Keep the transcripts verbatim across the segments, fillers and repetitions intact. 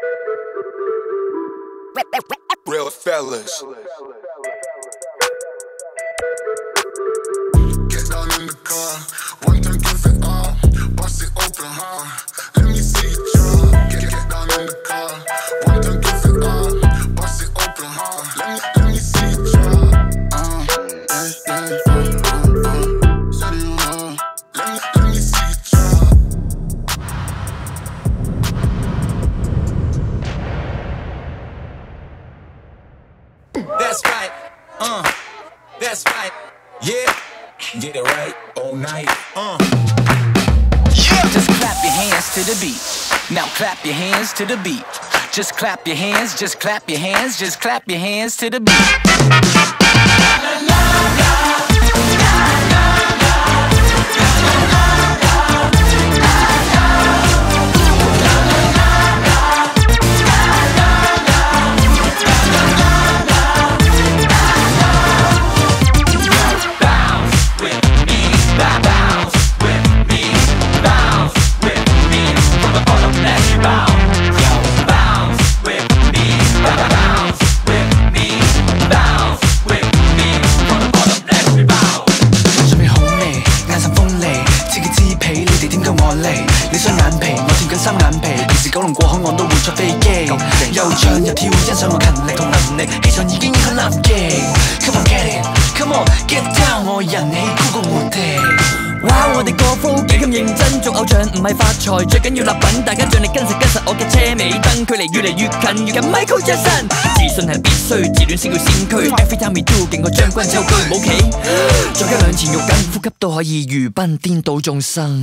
Real fellas. Get down in the car, one time give it all, bust it open hard. Let me see you drop. Get, get down in the car, one time give it all, bust it open hard. Let me, let me see you drop. Uh, yeah, yeah, uh, uh, uh. Set you up. Let me, let me see you drop. That's right, uh, that's right, yeah, get it right all night, uh, yeah. Just clap your hands to the beat. Now clap your hands to the beat. Just clap your hands, just clap your hands, just clap your hands to the beat.你雙眼皮我貼緊三眼皮，平時九龍過海我都會坐飛機，又唱又跳欣賞我勤力同能力，氣場已經影響南極。Come on get it, come on get down， 我人氣高過胡迪。哇！我哋個flow幾咁認真，做偶像唔係發財最緊要立品，大家盡力跟實跟實我嘅車尾燈，距離越嚟越近越近 Michael Jackson， 自信係必須，自戀先叫先驅 ，Every time we do 勁過將軍抽車，冇企，再加兩錢肉緊，呼吸都可以娛賓，顛倒眾生。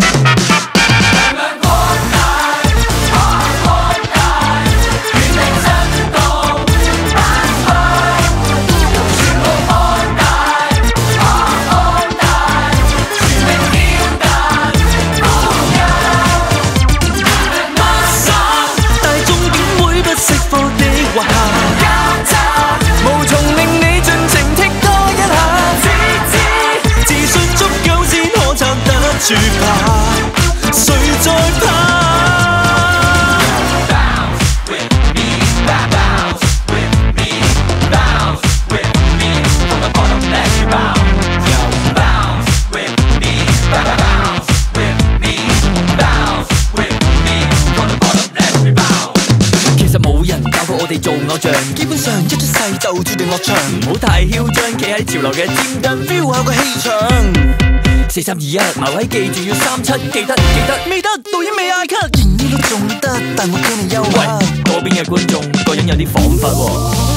無從令你盡情剔多一下，知知自信足夠先可撐得住吧，誰在怕？ 我哋做偶像，基本上一出世就注定落場，唔好太囂張，企喺潮流嘅尖端 ，feel 下個氣場。四三二一，埋位記住要三七，記得記得未得，導演未嗌 cut， 連呢都仲得，但我驚你憂鬱。喂，嗰邊嘅觀眾個樣有啲彷彿喎。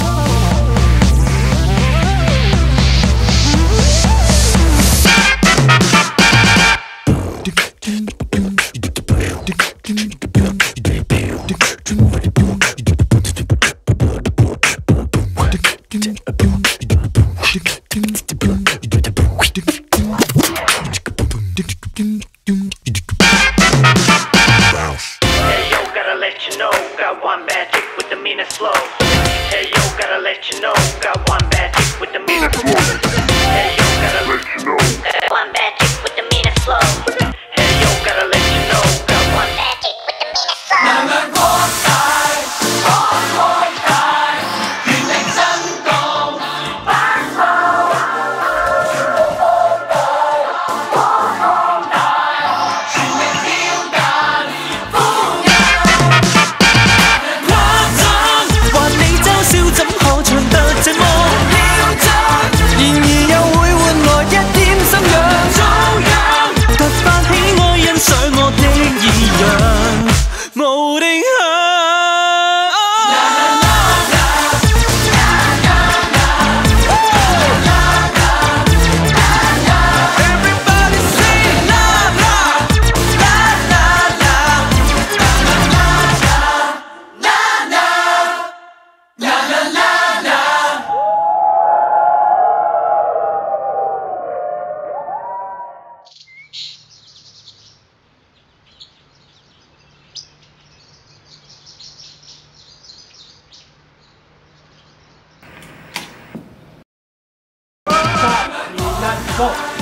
三二一，go！